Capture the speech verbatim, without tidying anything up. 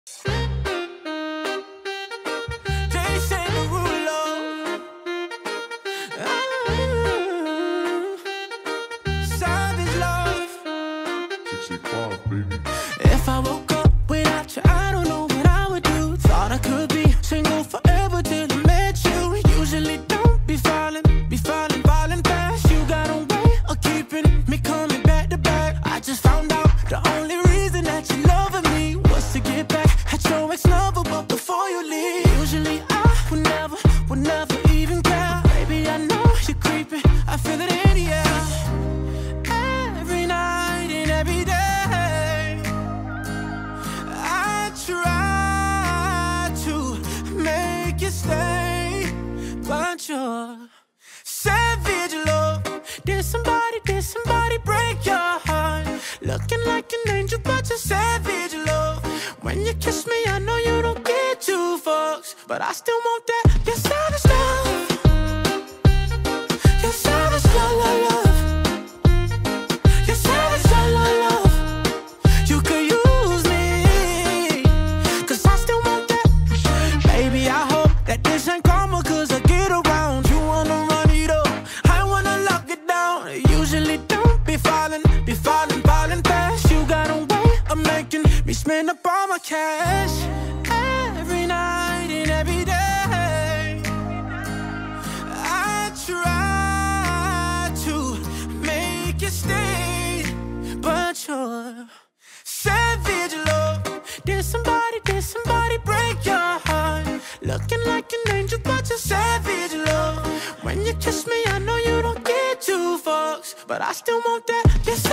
They say Derulo. Oh, savage love. sixty-five, baby. If I woke up without you, I don't know what I would do. Thought I could be single forever till I met you. Usually don't be falling, be falling, falling fast. You got a way of keeping me coming back to back. I just found out the only reason that you loving me was to get back at your ex-lover, but before you leave, usually I would never, would never even care. Baby, I know you're creeping, I feel it in the air. Every night and every day, I try to make you stay, but you're savage love. Did somebody, did somebody break your heart? Looking like an angel, but you're savage love. When you kiss me, I know you don't get two fucks, but I still want that. You're savage love. You're savage love, love, love. You're savage love, love, love. You could use me, cause I still want that. Baby, I hope that this ain't karma, cause I get around. You wanna run it up, I wanna lock it down. Usually don't be falling, be falling, falling fast. You got a way of making me spend up all my cash. Every night and every day, I try to make you stay, but you're savage love. Did somebody, did somebody break your heart? Looking like an angel, but you're savage love. When you kiss me, I know you don't get two fucks, but I still want that. You're